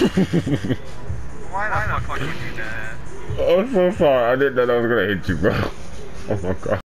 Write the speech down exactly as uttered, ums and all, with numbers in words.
Why the fuck would you do that? I'm so sorry. I didn't know I was gonna hit you, bro. Oh my god.